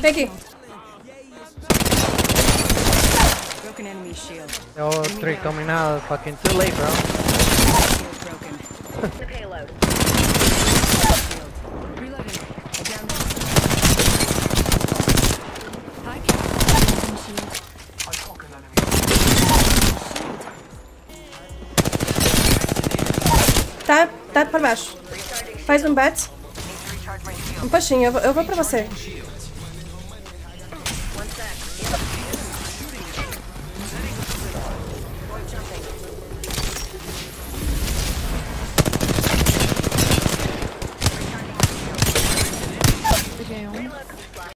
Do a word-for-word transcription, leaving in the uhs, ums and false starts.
Vem aqui. Broken enemy shield. Yo, three coming out. Fucking too late, bro. Shield broken. The payload. Shield. Reloading. Down there. High cap. Shield. Tá, tá pra baixo. Faz um bat. Um puxinho, eu vou, eu vou pra você.